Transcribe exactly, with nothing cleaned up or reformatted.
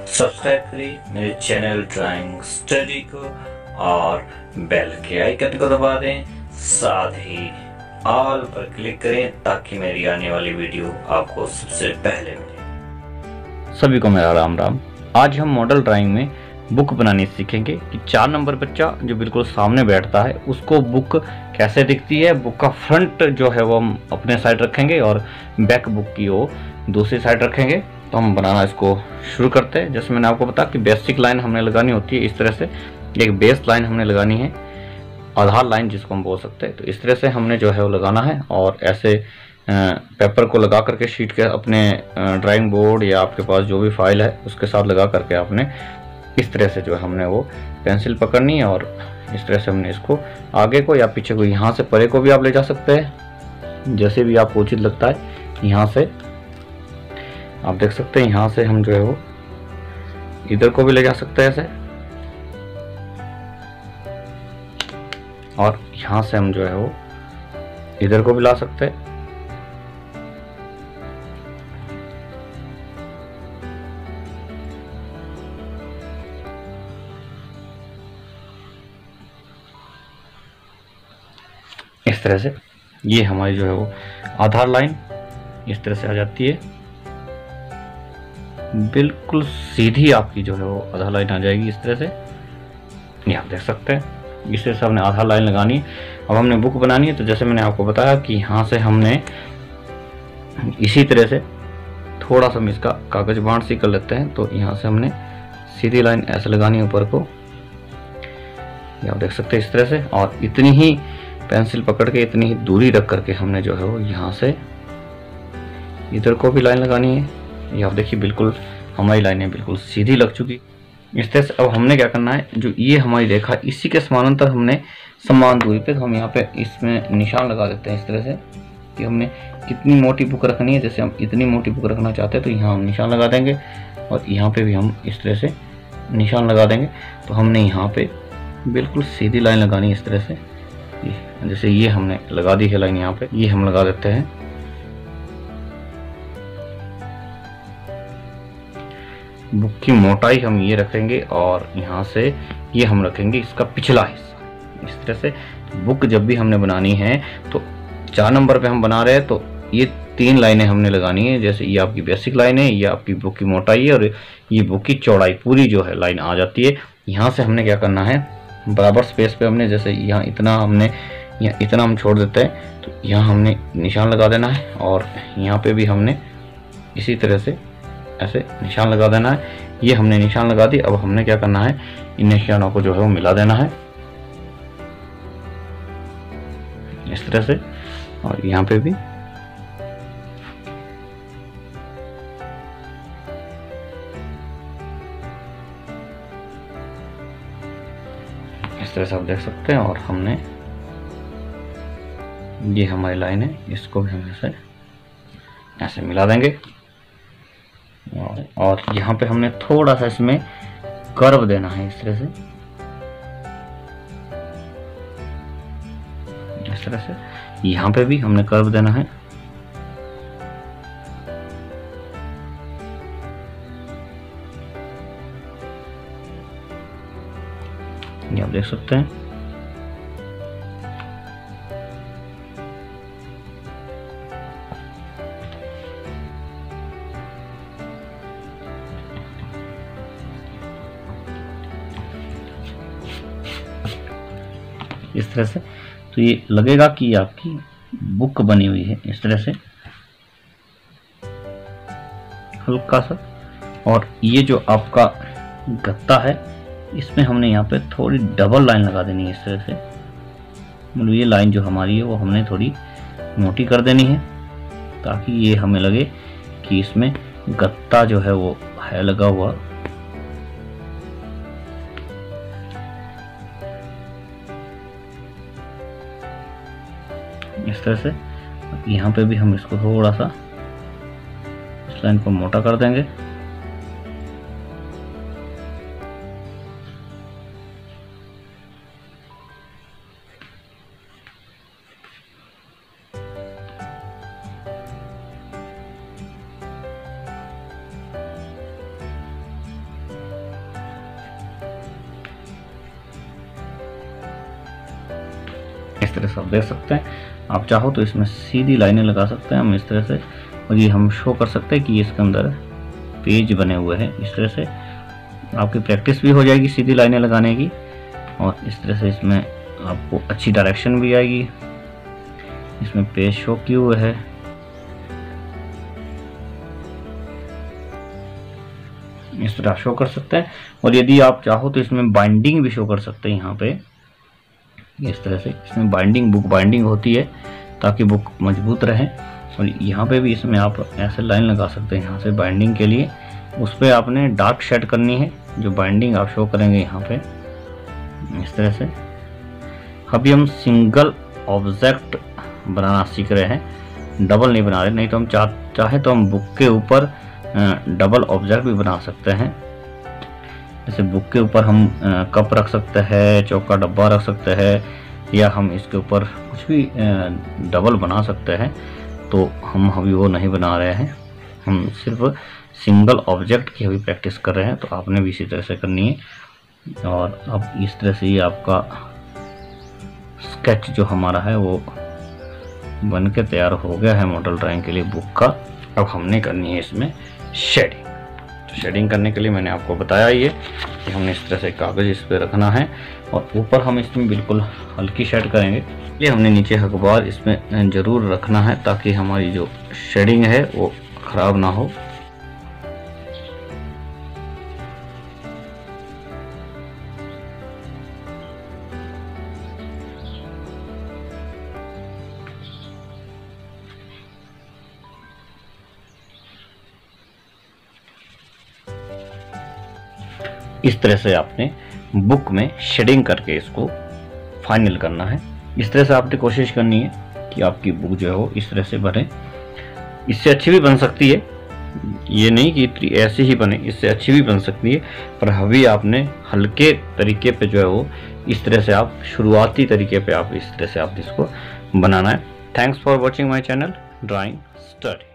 Subscribe करें मेरे channel drawing study को और बेल के आइकन को दबा दें, साथ ही ऑल पर क्लिक करें ताकि मेरी आने वाली वीडियो आपको सबसे पहले मिले। सभी को मेरा राम राम। आज हम मॉडल ड्राइंग में बुक बनानी सीखेंगे कि चार नंबर बच्चा जो बिल्कुल सामने बैठता है उसको बुक कैसे दिखती है। बुक का फ्रंट जो है वो हम अपने साइड रखेंगे और बैक बुक की वो दूसरी साइड रखेंगे। तो हम बनाना इसको शुरू करते हैं। जैसे मैंने आपको बताया कि बेसिक लाइन हमने लगानी होती है, इस तरह से एक बेस लाइन हमने लगानी है, आधार लाइन जिसको हम बोल सकते हैं। तो इस तरह से हमने जो है वो लगाना है और ऐसे पेपर को लगा करके शीट के अपने ड्राइंग बोर्ड या आपके पास जो भी फाइल है उसके साथ लगा करके आपने इस तरह से जो है हमने वो पेंसिल पकड़नी है और इस तरह से हमने इसको आगे को या पीछे को, यहाँ से परे को भी आप ले जा सकते हैं, जैसे भी आपको उचित लगता है। यहाँ से आप देख सकते हैं, यहाँ से हम जो है वो इधर को भी ले जा सकते हैं ऐसे, और यहाँ से हम जो है वो इधर को भी ला सकते हैं। इस तरह से ये हमारी जो है वो आधार लाइन इस तरह से आ जाती है, बिल्कुल सीधी आपकी जो है वो आधार लाइन आ जाएगी इस तरह से। ये आप देख सकते हैं, इस तरह से हमने आधार लाइन लगानी है। अब हमने बुक बनानी है, तो जैसे मैंने आपको बताया कि यहाँ से हमने इसी तरह से थोड़ा सा हम इसका कागज बांट सी कर लेते हैं। तो यहाँ से हमने सीधी लाइन ऐसे लगानी है ऊपर को, ये आप देख सकते हैं इस तरह से। और इतनी ही पेंसिल पकड़ के इतनी ही दूरी रख करके हमने जो है वो यहाँ से इधर को भी लाइन लगानी है। ये आप देखिए बिल्कुल हमारी लाइनें बिल्कुल सीधी लग चुकी इस तरह से। अब हमने क्या करना है, जो ये हमारी रेखा इसी के समानांतर हमने समान दूरी पे, तो हम यहाँ पे इसमें निशान लगा देते हैं इस तरह से कि हमने कितनी मोटी बुक रखनी है। जैसे हम इतनी मोटी बुक रखना चाहते हैं तो यहाँ हम निशान लगा देंगे और यहाँ पे भी हम इस तरह से निशान लगा देंगे। तो हमने यहाँ पे बिल्कुल सीधी लाइन लगानी है इस तरह से। जैसे ये हमने लगा दी है लाइन, यहाँ पे ये हम लगा देते हैं। बुक की मोटाई हम ये रखेंगे और यहाँ से ये हम रखेंगे इसका पिछला हिस्सा इस तरह से। बुक जब भी हमने बनानी है तो चार नंबर पे हम बना रहे हैं तो ये तीन लाइनें हमने लगानी है। जैसे ये आपकी बेसिक लाइन है, ये आपकी बुक की मोटाई है और ये बुक की चौड़ाई पूरी जो है लाइन आ जाती है। यहाँ से हमने क्या करना है, बराबर स्पेस पे हमने, जैसे यहाँ इतना हमने यहाँ इतना हम छोड़ देते हैं तो यहाँ हमने निशान लगा देना है और यहाँ पे भी हमने इसी तरह से ऐसे निशान लगा देना है। ये हमने निशान लगा दी। अब हमने क्या करना है, इन निशानों को जो है वो मिला देना है इस तरह से। और यहाँ पे भी इस तरह से आप देख सकते हैं। और हमने ये हमारी लाइन है, इसको भी हम ऐसे ऐसे मिला देंगे। और, और यहाँ पे हमने थोड़ा सा इसमें कर्व देना है इस तरह से, इस तरह से। यहाँ पे भी हमने कर्व देना है। ये आप देख सकते हैं। इस तरह से तो ये लगेगा कि ये आपकी बुक बनी हुई है इस तरह से हल्का सा। और ये जो आपका गत्ता है इसमें हमने यहाँ पे थोड़ी डबल लाइन लगा देनी है इस तरह से। मतलब ये लाइन जो हमारी है वो हमने थोड़ी मोटी कर देनी है ताकि ये हमें लगे कि इसमें गत्ता जो है वो है लगा हुआ। इस तरह से यहाँ पे भी हम इसको थोड़ा सा इस लाइन को मोटा कर देंगे। इस तरह से आप देख सकते हैं। आप चाहो तो इसमें सीधी लाइनें लगा सकते हैं हम इस तरह से, और ये हम शो कर सकते हैं कि इसके अंदर पेज बने हुए हैं। इस तरह से आपकी प्रैक्टिस भी हो जाएगी सीधी लाइनें लगाने की, और इस तरह से इसमें आपको अच्छी डायरेक्शन भी आएगी। इसमें पेज शो किए हुए है, इस तरह शो कर सकते हैं। और यदि आप चाहो तो इसमें बाइंडिंग भी शो कर सकते हैं। यहाँ पे इस तरह से इसमें बाइंडिंग, बुक बाइंडिंग होती है ताकि बुक मजबूत रहे। और यहाँ पे भी इसमें आप ऐसे लाइन लगा सकते हैं यहाँ से बाइंडिंग के लिए। उस पर आपने डार्क शेड करनी है, जो बाइंडिंग आप शो करेंगे यहाँ पे इस तरह से। अभी हम सिंगल ऑब्जेक्ट बनाना सीख रहे हैं, डबल नहीं बना रहे, नहीं तो हम चाह चाहे तो हम बुक के ऊपर डबल ऑब्जेक्ट भी बना सकते हैं। जैसे बुक के ऊपर हम कप रख सकते हैं, चौका डब्बा रख सकते हैं, या हम इसके ऊपर कुछ भी डबल बना सकते हैं। तो हम अभी वो नहीं बना रहे हैं, हम सिर्फ सिंगल ऑब्जेक्ट की अभी प्रैक्टिस कर रहे हैं। तो आपने भी इसी तरह से करनी है। और अब इस तरह से ये आपका स्केच जो हमारा है वो बन के तैयार हो गया है मॉडल ड्राइंग के लिए बुक का। अब हमने करनी है इसमें शेडिंग। तो शेडिंग करने के लिए मैंने आपको बताया ही है कि हमने इस तरह से कागज़ इस पर रखना है, और ऊपर हम इसमें बिल्कुल हल्की शेड करेंगे। ये हमने नीचे अखबार इसमें ज़रूर रखना है ताकि हमारी जो शेडिंग है वो ख़राब ना हो। इस तरह से आपने बुक में शेडिंग करके इसको फाइनल करना है। इस तरह से आपने कोशिश करनी है कि आपकी बुक जो है वो इस तरह से बने। इससे अच्छी भी बन सकती है, ये नहीं कि इतनी ऐसी ही बने, इससे अच्छी भी बन सकती है, पर अभी आपने हल्के तरीके पे जो है वो इस तरह से आप शुरुआती तरीके पे आप इस तरह से आप इसको बनाना है। Thanks for watching my channel drawing study.